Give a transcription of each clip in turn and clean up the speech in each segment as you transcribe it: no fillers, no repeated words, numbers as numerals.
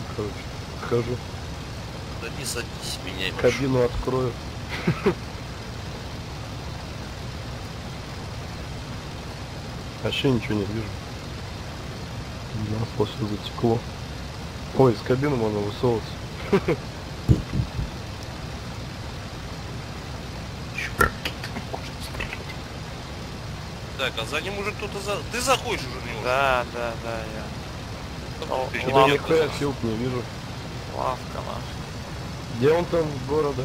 короче. Схожу. Да не садись, меняй машину. Кабину открою. Вообще ничего не вижу. Масло все затекло. Ой, из кабины можно высовываться. Так, а за ним уже кто-то за... Ты заходишь уже в него? Да, я. О, Ты Да нихуя филд не вижу. Лавка наша. Где он там с города?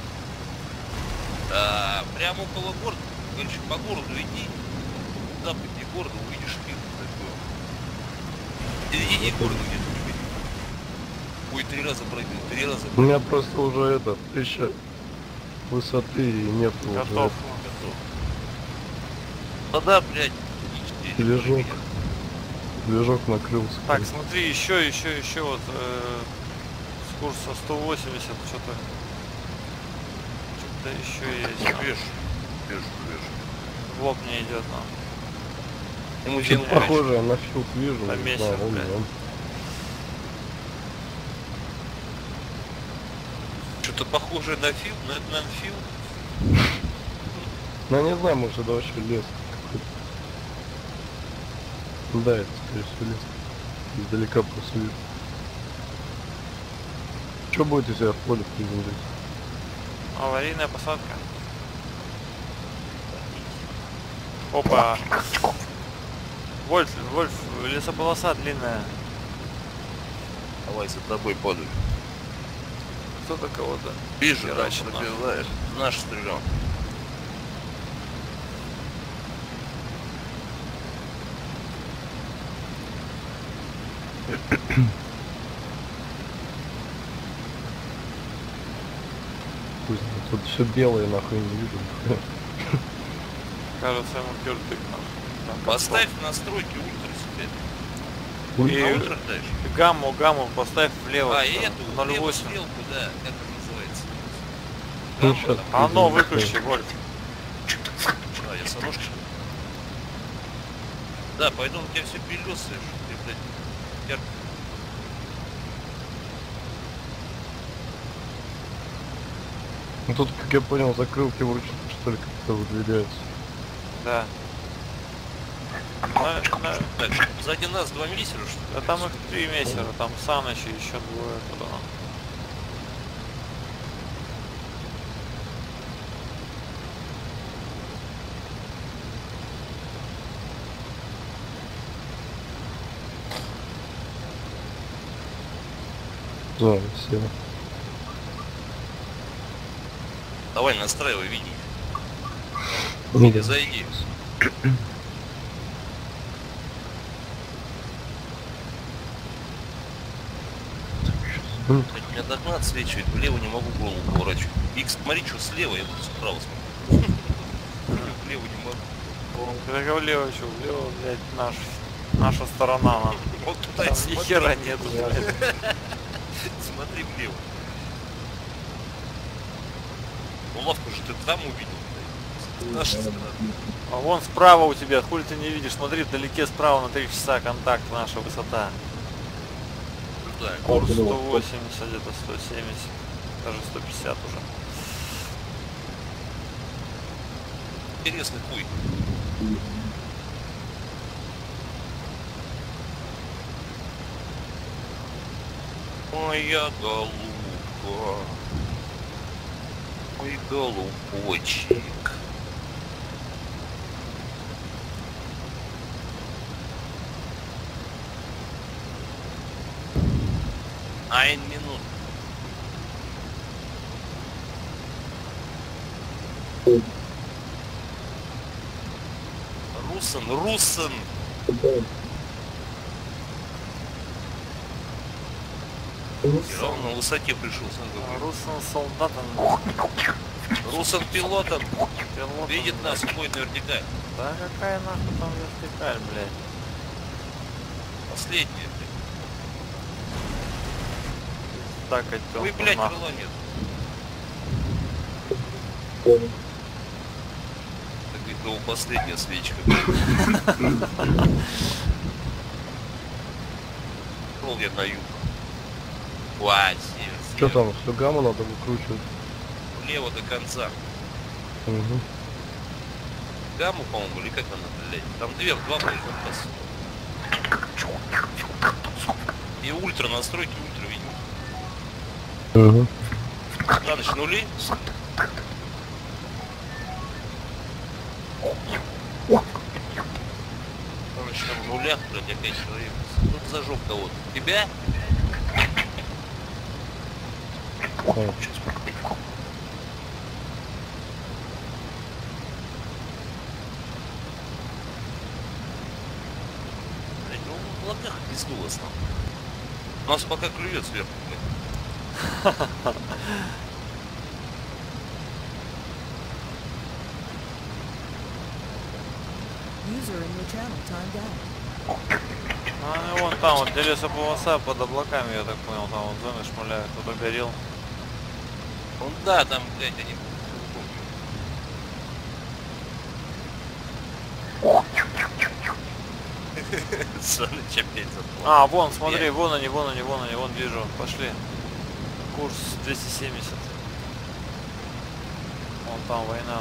Прямо около города. Короче, по городу иди. Западнее города увидишь филд такой. Иди городу где-то. Ой, 3 раза прыгнул, 3 раза У прыгнул. меня просто уже это 1000 высоты и нет уже. Готов. Да, блядь. Движок. Движок накрылся. Так, смотри, еще вот с курса 180 что-то еще есть. Вижу. В лоб не идет нам. Ему Что-то делаешь. похожее на филд вижу. На не месяц, знаю, вон блядь. он. Что-то похожее на фил, но это, наверное, фил. Ну я не знаю, может это вообще лес какой-то. Да, это скорее всего лес. Издалека просто вижу. Что будет, если я в поле приземлюсь? Аварийная посадка. Опа. Вольф, лесополоса длинная. Давай за тобой падаю. Кто-то кого-то. Вижу, да, Херачит пробивает. Наш стрелял. Пусть тут все белое, нахуй не вижу. Кажется, ему кирдык наш. Поставь настройки ультра себе. И На ультра дальше. гамму поставь влево. И эту, левую 0,8. стрелку, да, как это называется. Ну, Гамма, щас. там. Оно выключи, Вольф. Я с ножки. Да, пойду у тебя все белесые, что ты, блядь, ярко. Ну тут, как я понял, закрылки вручную, что ли, как-то выдвигаются. Да. Так, сзади нас 2 месяца, что ли? Да там их 3 месяца, там Саныч и еще двое туда. Да, все. Давай, настраивай, види. Или Зайди. Блядь, у меня до окна отсвечивает, влево не могу голову поворачивать. Икс, смотри, что слева, я буду справа смотрю. Влево не могу. Ты влево, что, влево, блядь, наша сторона, нам. Вот туда Там и ни смотри. хера нету, блядь. Смотри влево. Ну ловко же ты там увидел, блядь. Наша сторона. А вон справа у тебя, хули ты не видишь, смотри, вдалеке справа на 3 часа контакт, наша высота. Да, Курс 180, где-то 170, даже 150 уже. интересный хуй. Моя голубка. Мой голубочек. Айн минут. Руссен. Я ровно на высоте пришел. Руссен солдатом. Руссен пилотом. Пилотом, Видит блядь. нас, уходит наверняка. Да какая нахуй там вертикаль, блядь. Последняя, блядь. Так, Ой, блядь, крыла нет. Так это его последняя свечка. Шел я на юг. Ой, север, Что север. там, все гамма надо выкручивать? Влево до конца. Угу. Гамму, по-моему, или как она, блядь? Там два боекомпаса. И ультра, настройки ультра, видимо. Угу. На ночь нули. На ночь там в нулях, блядь, опять человек. Ну, зажег кого-то. Тебя? Блядь, ну, в облаках пиздулось нам. У нас пока клюет сверху, блядь. User in your channel timed out. А, ну вон там вот, где лесополоса под облаками, я так понял, там вот зоны шмаляют, кто-то горел. Ну да, там, блядь, они... Саныч опять заплакал. А, вон, смотри, вон они, вон вижу, пошли. Курс 270. Вон там война.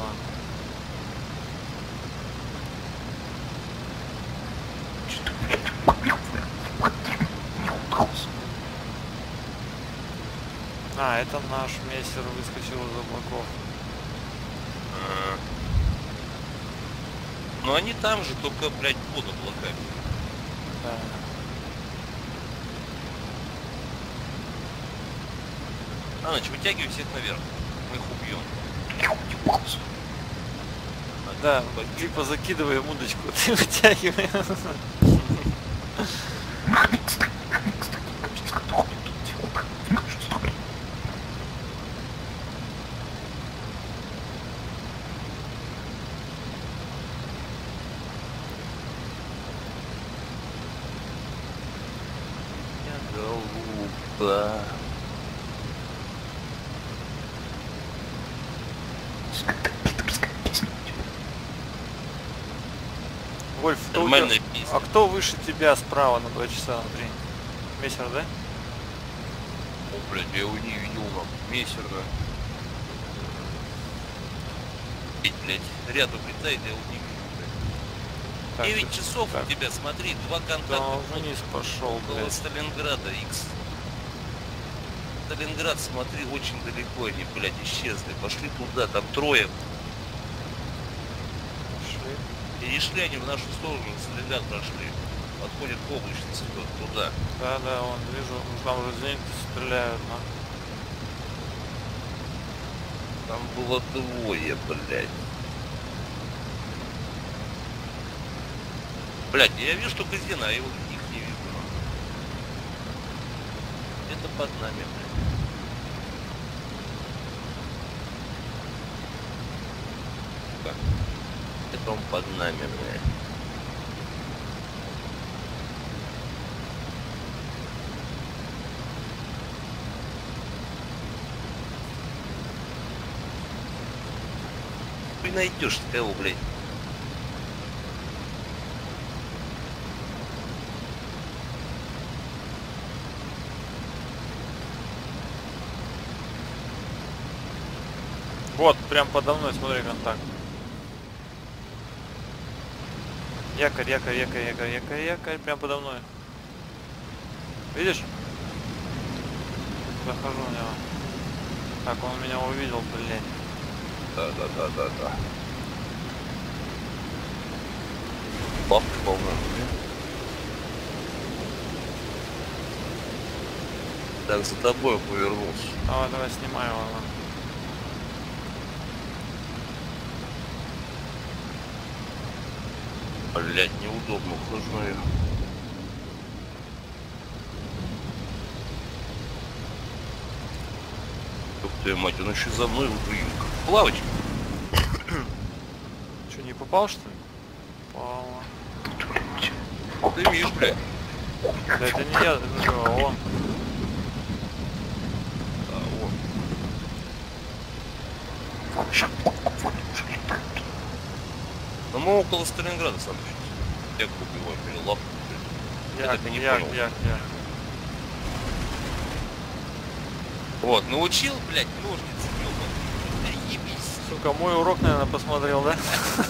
А, это наш мессер выскочил из облаков. Ага. Ну они там же, только, блядь, под облаками. Да. Аныч, вытягивай всех наверх. Мы их убьем. Да, типа закидываем удочку, ты вытягиваешь. Голуба. Вольф, кто у тебя- Нормальная песня. а кто выше тебя справа на 2 часа внутри? Мессер, да? О, блядь, я его не видел, нам. Мессер, да. Блядь, ряд улетает, я его не вижу, блядь. Так, 9 часов так. у тебя, смотри, 2 Да, контакта. он вниз пошел, Около блядь. Сталинграда, X. Сталинград, смотри, очень далеко они, блядь, исчезли. Пошли туда, там трое. Шли. И шли они в нашу сторону, Сталинград прошли. Подходят к облачности туда. Да, да, вон вижу, там уже зенитки стреляют, но... Там было двое, блядь. Блядь, я вижу только Зена, а его их не вижу. Это под нами, блядь. Так. Это он под нами, блядь. Ты найдешь кого, блядь. Вот, прям подо мной, смотри, контакт. Якорь, якорь, якорь, якорь, якорь, якорь, прям подо мной. Видишь? Захожу на него. Так, он меня увидел, блядь. Да. Бабка полна. Так, за тобой повернулся. Давай, давай, снимай его. на. Блять, неудобно, ухожу наверх. Ух ты, мать, он еще за мной плавать. Че, не попал, что ли? Попал. Ты видишь, блядь. Да это не я, это же он. А, вот. Ну мы около Сталинграда, сам сейчас. Я убиваю, или лапку. Я так и не понял. Як. Вот, научил, блядь, ножницы, ёбаные. Да ебись. Сука, мой урок, наверное, посмотрел, да?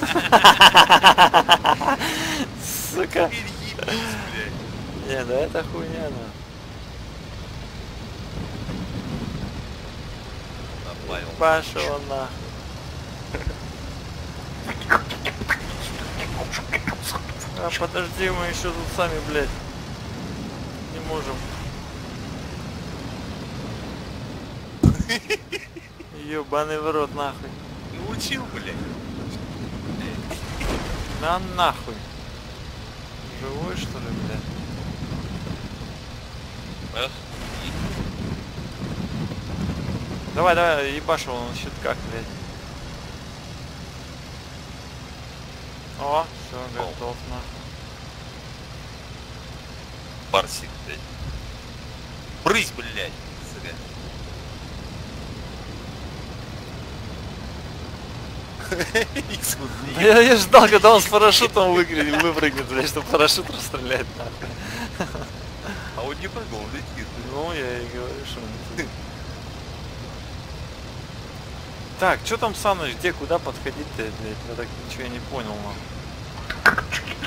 Сука. Теперь ебись, блядь. Не, да это хуйня, да. Добавил. Пошел на. А подожди, мы еще тут сами, блядь, не можем. Ёбаный в рот, нахуй. Научил, блядь. На нахуй. Живой, что ли, блядь? Эх, Давай, давай, ебашь его, он щитках, блядь. О, все, готов, нахуй. барсик, блядь. Брысь, блядь. Сука. Икс вот Да я ждал, когда он с парашютом выпрыгнет, блядь, чтобы парашют расстрелять, нахуй. А он не прыгал, он летит. Ну, я и говорю, что он... Так, что там, Саныч, где, куда подходить-то, блядь? Я так ничего не понял, нахуй.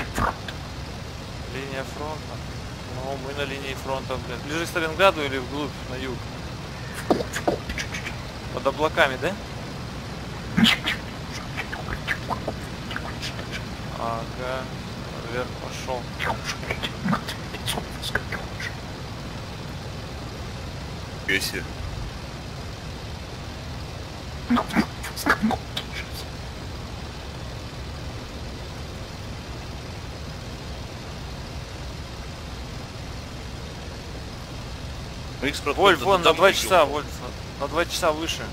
Линия фронта. Ну, мы на линии фронта, блядь. Ближе к Сталинграду или вглубь, на юг? Под облаками, да? Ага, вверх пошел. Если. Ну, Икс, правда, Вольф, кто-то вон, на там 2 видел. часа, Вольф, на 2 часа выше.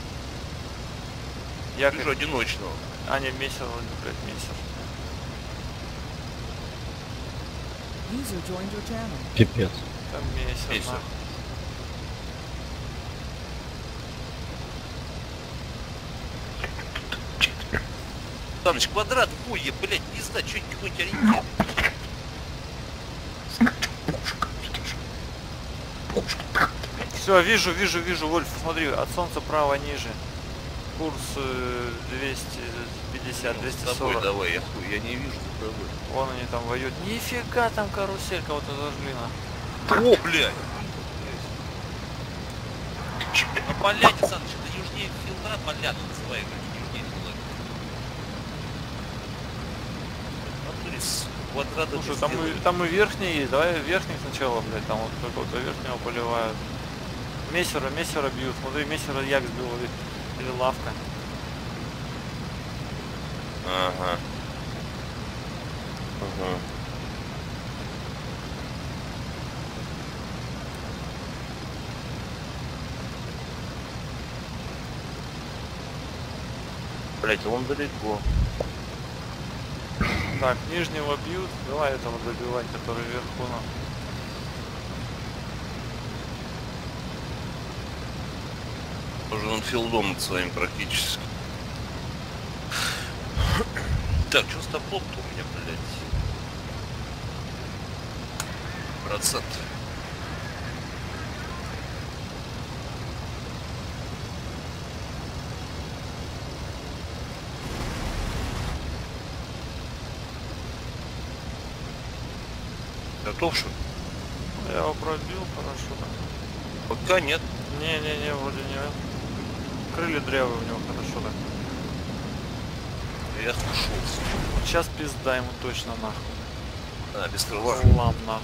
Вижу Якорь. одиночного. А, не, месяц, вроде, блядь, месяц. User joined your channel. Пипец. Там месяц, Месяц. нахуй. Саныч, квадрат, хуя, блядь, пизда, чё нибудь ориентир. Все, вижу, Вольф, смотри, от солнца право ниже. Курс 250, Ну, с тобой 240. давай, я не вижу за тобой. Вон они там воюют. Нифига там карусель кого-то зажгли, на. О, блядь! На поляне, Саныч, это южнее Филдра, поляна называем, южнее Филдра. Натуре с квадрата. Слушай, там и верхний есть. Давай верхний сначала, блядь, там вот какого-то верхнего поливают. Мессера бьют. Смотри, мессера як сбил или лавка. Ага. Ага. Блять, а он далеко. Так, нижнего бьют. Давай этого добивать, который вверху нам. Уже он филдом над своим практически. Так, что с топлом-то у меня, блядь? Процент. Готов, что ли? Я его пробил хорошо. Пока нет. Не, вроде не. Крылья дрявые у него хорошо так. Я ушел. Вот сейчас пизда ему точно нахуй. А, без крыла. Лам нахуй.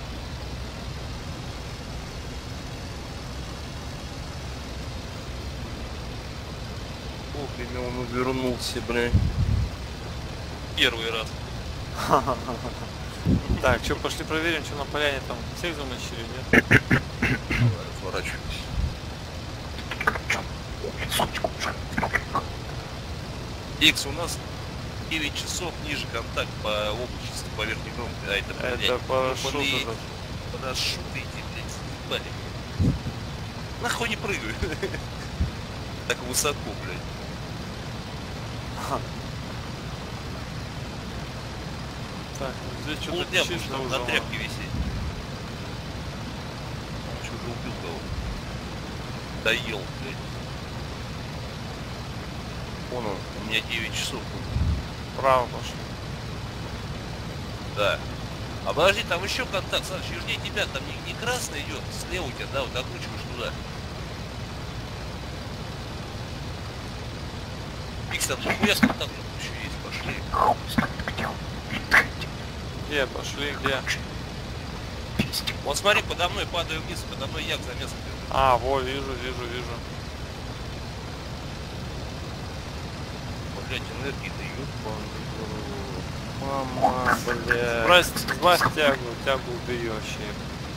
Вовремя он увернулся, блядь. Первый раз. Так, что, пошли проверим, что на поляне там всех замочили, нет? Давай, отворачивайся. Икс, у нас 9 часов ниже контакт по облачности, по верхней громкости. А это, блядь, Это парашют блин, этот. парашюты эти, блядь, съебали. Нахуй не прыгаю. Так высоко, блядь. Так, здесь что-то Полдня чисто можно уже. на тряпке висеть. Он что-то убил кого-то. доел, блядь. Вон он, у меня 9 часов. Право пошли. Да. А подожди, там еще контакт, Саш, южнее тебя, там не красный идет, слева у тебя, да, вот окручиваешь туда. Икс, там нихуя с контактом еще есть, пошли. Где пошли, где? Вот смотри, подо мной падаю вниз, подо мной як за место держит. А, во, вижу. Блять, энергии-то ёбаный. Мама, бля. Сбрось тягу убери вообще.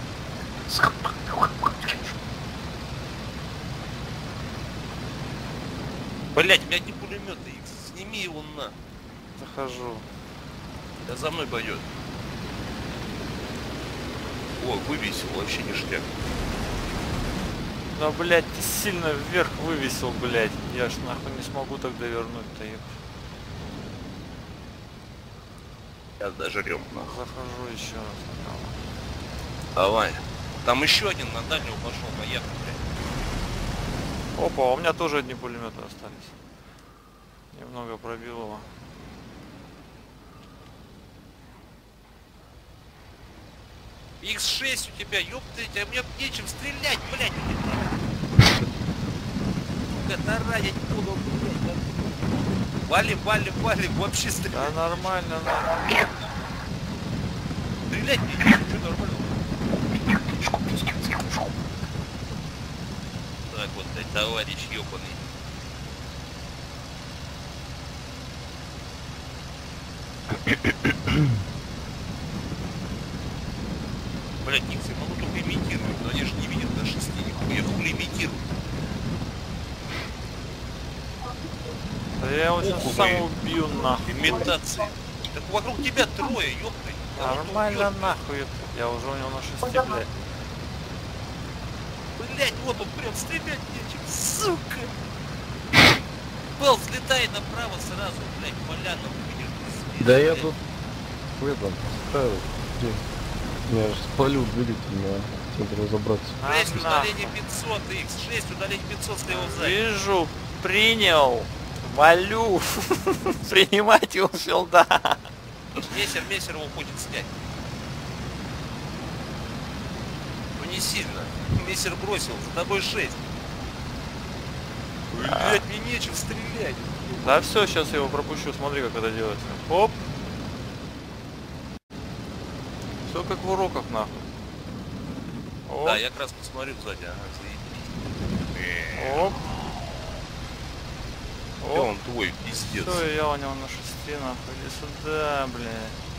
Блять, у меня не пулемет, Икс, сними его на. Захожу. Да за мной пойдет. О, вывесил, вообще ништяк. Да, блять, ты сильно вверх вывесил, блять. Я ж нахуй не смогу тогда вернуть-то их. Сейчас дожрем. Захожу еще раз. Давай. Там еще один на дальнего пошел, поехал, блядь. Опа, у меня тоже одни пулеметы остались. Немного пробил его. Х6 у тебя, ёпты, а мне нечем стрелять, блядь. Таранить буду, блядь. Валим, вообще Да стрелять. нормально. Стрелять нечем, что нормально. Так вот, блядь, товарищ ёбаный. Блядь, Никс, я могу только имитировать, но они же не видят на 6, нихуя, хули имитируют. Да я его сейчас Оху сам вы. убью нахуй. Имитации. Так вокруг тебя трое, ёпты. Нормально нахуй. Я уже у него на 6, блядь. Блять, вот он прям стрелять нечем, сука. Пэл, взлетай направо сразу, блять, поляну увидишь. Да я тут в этом ставил. Я же спалю двигатель, но хотел разобраться. 6, удаление 500, Икс, 6, удаление 500 слева сзади. Вижу, принял. Валю. Принимайте у филда. Мессер его хочет снять. Ну не сильно. Мессер бросил, за тобой 6. Блять, мне нечем стрелять. Да все, сейчас я его пропущу. Смотри, как это делается. Оп. Все как в уроках, нахуй. Оп. Да, я как раз посмотрю сзади, ага, заебись. Оп. Где он твой, пиздец. Все, я у него на 6, нахуй. Иди сюда, блядь.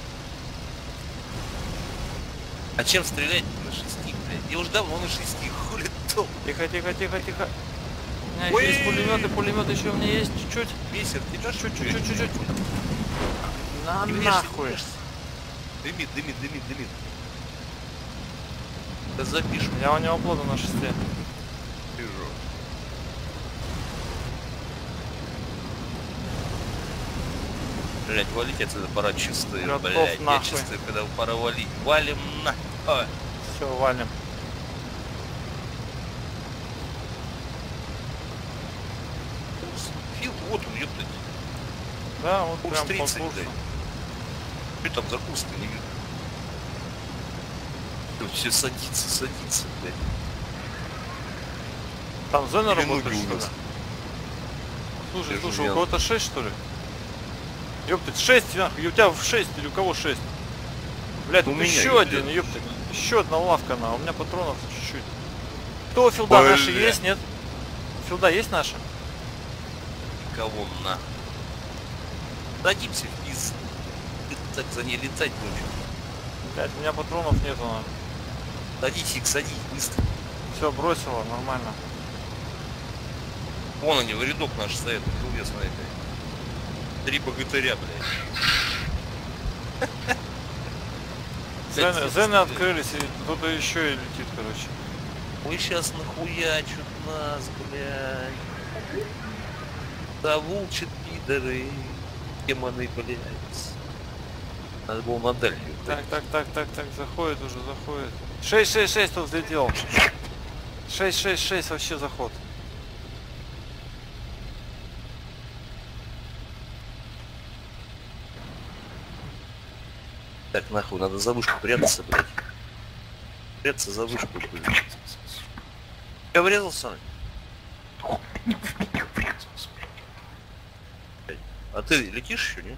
А чем стрелять на 6, блядь? Я уже давно на 6, хули то. Тихо. У меня Ой! еще есть пулемет еще у меня есть чуть-чуть. Мессер, тебя Чуть-чуть. На Не врежься, нахуй. не врежься. Дымит. Да запишем. Я у него плотно на 6. Вижу. Блять, валить отсюда пора чистые, Готов блять. Я нахуй. чистый, когда пора валить. Валим на. Все, валим. Фил, вот он, ёптать. Да, вот Курс прям по 30, курсу. блядь. Что там за курс-то, не вижу. Тут все садится, блядь. Там зона Или работает, ноги у что ли? нас. Слушай, Я у жуял. кого-то 6, что ли? Ёптать, 6, нахуй. И у тебя в 6 или у кого 6? Блядь, У тут меня, еще ёптать. один, ёптать. Еще одна лавка, у меня патронов чуть-чуть. Кто у филда Бля. наши есть, нет? У филда есть наши? Кого на? Дадимся вниз. Так за ней летать будем. Блядь, у меня патронов нету, на. Дадите их, садить быстро. Все, бросила, нормально. Вон они, в рядок наш стоят, на крыле, смотри. 3 богатыря, блядь. Зены открылись, и кто-то еще и летит, короче. Вы сейчас нахуячут нас, блядь. Завулчат пидоры. Демоны, блядь. Надо было на дальнюю. Так, заходит уже. 6, тут взлетел. 6 6 вообще заход. Так, нахуй, надо за вышку прятаться, блядь. Прятаться за вышку, блядь. Я врезался? А ты летишь еще, не?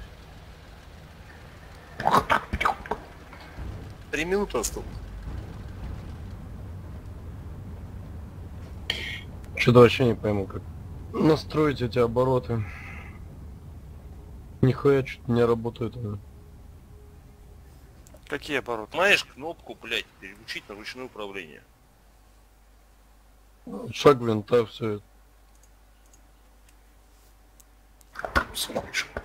3 минуты осталось. Что-то вообще не пойму, как настроить эти обороты. Нихуя что-то не работает. Какие обороты? Знаешь кнопку, блядь, переключить на ручное управление. Шаг винта, все это. Смотришь.